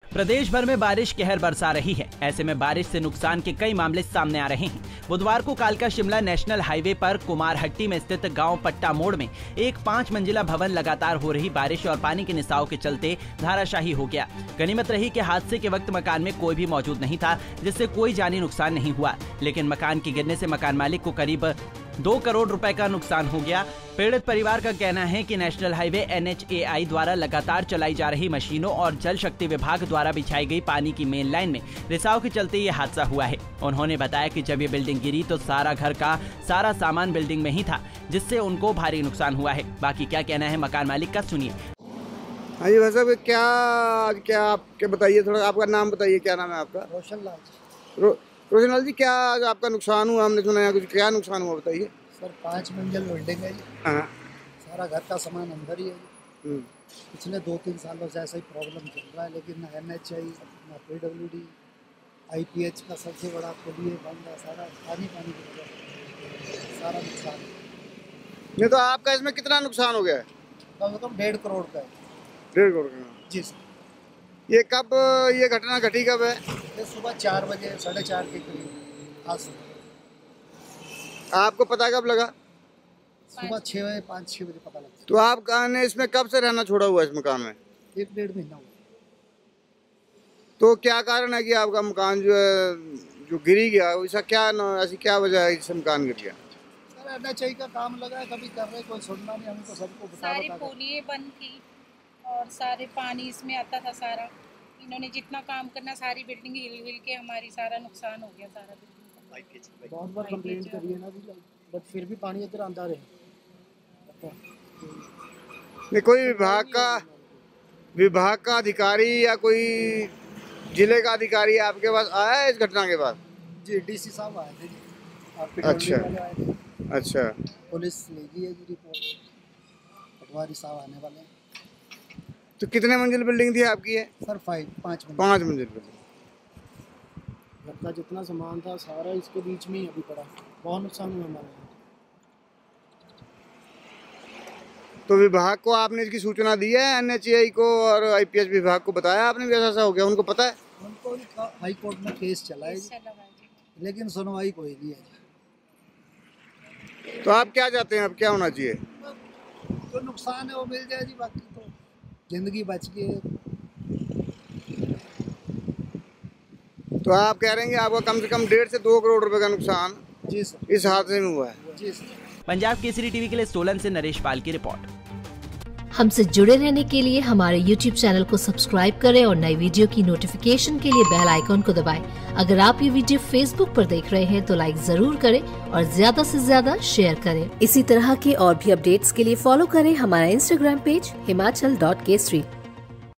प्रदेश भर में बारिश कहर बरसा रही है। ऐसे में बारिश से नुकसान के कई मामले सामने आ रहे हैं। बुधवार को कालका शिमला नेशनल हाईवे पर कुमारहट्टी में स्थित गांव पट्टा मोड़ में एक 5 मंजिला भवन लगातार हो रही बारिश और पानी के निसाव के चलते धराशायी हो गया। गनीमत रही कि हादसे के वक्त मकान में कोई भी मौजूद नहीं था, जिससे कोई जानी नुकसान नहीं हुआ, लेकिन मकान के गिरने से मकान मालिक को करीब 2 करोड़ रुपए का नुकसान हो गया। पीड़ित परिवार का कहना है कि नेशनल हाईवे NHAI द्वारा लगातार चलाई जा रही मशीनों और जल शक्ति विभाग द्वारा बिछाई गई पानी की मेन लाइन में रिसाव के चलते ये हादसा हुआ है। उन्होंने बताया कि जब ये बिल्डिंग गिरी तो सारा घर का सारा सामान बिल्डिंग में ही था, जिससे उनको भारी नुकसान हुआ है। बाकी क्या कहना है मकान मालिक का, सुनिए। हाँ जी भाई साहब, क्या आपके बताइए, थोड़ा आपका नाम बताइए, क्या नाम है आपका? रोशन लाल। रोशन लाल जी, क्या आपका नुकसान हुआ? हमने सुना है कुछ, क्या नुकसान हुआ बताइए। सर 5 मंजिल बिल्डिंग है जी। हाँ। सारा घर का सामान अंदर ही है जी। पिछले 2-3 सालों से ऐसा ही प्रॉब्लम चल रहा है, लेकिन ना NHAI ना PWD IPH का सबसे बड़ा पुल ये बंद है। सारा पानी की वजह से सारा नुकसान है। नहीं तो आपका इसमें कितना नुकसान हो गया है? कम से कम 1.5 करोड़ का है। 1.5 करोड़ का जी सर। ये घटना घटी कब है? ये सुबह 4 बजे 4:30 के करीब आज सुबह। आपको पता कब लगा? सुबह 6 बजे 5-6 बजे पता लगा। तो आप ने इसमें कब से रहना छोड़ा हुआ इस मकान में? 1-1.5 महीना हुआ। तो क्या कारण है कि आपका मकान जो गिरी गया, ऐसी क्या वजह है इससे मकान गिर गया? सर NHAI का काम लगा है, कभी कर रहे, कोई सुनना नहीं, हमको सबको सारी पुलियाँ बंद थी और सारे पानी इसमें आता था सारा। इन्होंने जितना काम करना, सारी बिल्डिंग हिल के हमारी सारा नुकसान हो गया। सारा बिल्डिंग बहुत बार कंप्लेंट करी है ना, बट फिर भी पानी इधर अंदर है। नहीं कोई विभाग का अधिकारी या कोई जिले का अधिकारी आपके पास आया है इस घटना के बाद? जी DC साहब आए थे जी। अच्छा अच्छा। पुलिस ले गई है जी रिपोर्ट, पटवारी साहब आने वाले हैं। तो कितने मंजिल बिल्डिंग थी आपकी है? सर 5 मंजिल बिल्डिंग। घर का जितना सामान था सारा इसके बीच में ही अभी पड़ा। बहुत नुकसान हुआ हमारे। तो विभाग को आपने इसकी सूचना दी है? NHAI को और IPH विभाग को बताया आपने भी ऐसा हो गया? उनको पता है? उनको हाई कोर्ट में केस चला है, लेकिन सुनवाई कोई नहीं है। तो आप क्या चाहते हैं, अब क्या होना चाहिए? जो नुकसान है वो मिल जाए जी, बाकी तो जिंदगी बच गई है। तो आप कह रहे हैं कि आपका कम से कम 1.5 से 2 करोड़ रुपए का नुकसान जी सर इस हादसे में हुआ है? जी सर। पंजाब केसरी टीवी के लिए सोलन से नरेश पाल की रिपोर्ट। हमसे जुड़े रहने के लिए हमारे YouTube चैनल को सब्सक्राइब करें और नई वीडियो की नोटिफिकेशन के लिए बेल आइकॉन को दबाएं। अगर आप ये वीडियो Facebook पर देख रहे हैं तो लाइक जरूर करें और ज्यादा से ज्यादा शेयर करें। इसी तरह के और भी अपडेट्स के लिए फॉलो करें हमारा Instagram पेज himachal.kesri।